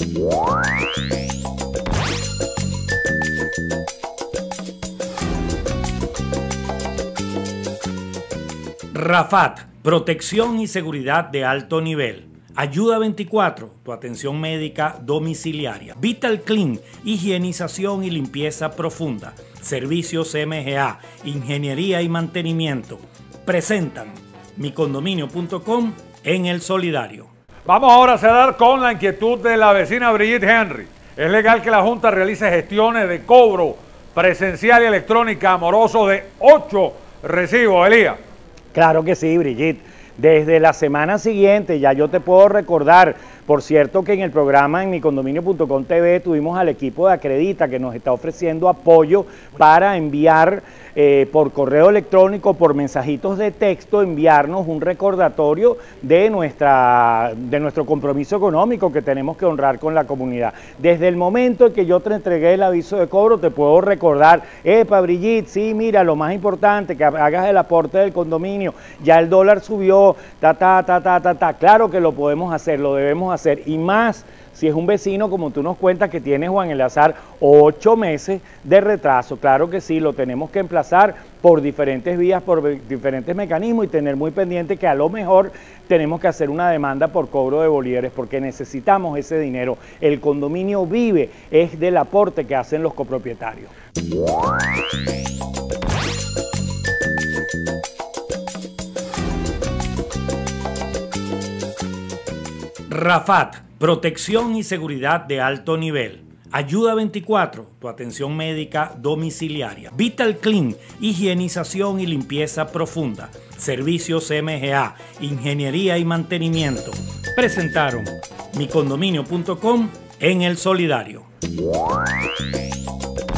Rafat, protección y seguridad de alto nivel. Ayuda 24, tu atención médica domiciliaria. Vital Clean, higienización y limpieza profunda. Servicios MGA, ingeniería y mantenimiento. Presentan micondominio.com en El Solidario. Vamos ahora a cerrar con la inquietud de la vecina Brigitte Henry. ¿Es legal que la Junta realice gestiones de cobro presencial y electrónica amoroso de 8 recibos, Elías? Claro que sí, Brigitte. Desde la semana siguiente, ya yo te puedo recordar, por cierto que en el programa en micondominio.com TV tuvimos al equipo de Acredita que nos está ofreciendo apoyo para enviar por correo electrónico, por mensajitos de texto, enviarnos un recordatorio de nuestro compromiso económico que tenemos que honrar con la comunidad. Desde el momento en que yo te entregué el aviso de cobro, te puedo recordar, Brigitte, sí, mira, lo más importante, que hagas el aporte del condominio, ya el dólar subió, claro que lo podemos hacer, lo debemos hacer, y más si es un vecino, como tú nos cuentas, que tiene, Juan Eleazar, 8 meses de retraso. Claro que sí, lo tenemos que emplazar por diferentes vías, por diferentes mecanismos, y tener muy pendiente que a lo mejor tenemos que hacer una demanda por cobro de bolívares, porque necesitamos ese dinero. El condominio vive, es del aporte que hacen los copropietarios. Rafat, protección y seguridad de alto nivel. Ayuda 24, tu atención médica domiciliaria. Vital Clean, higienización y limpieza profunda. Servicios MGA, ingeniería y mantenimiento. Presentaron micondominio.com en El Solidario.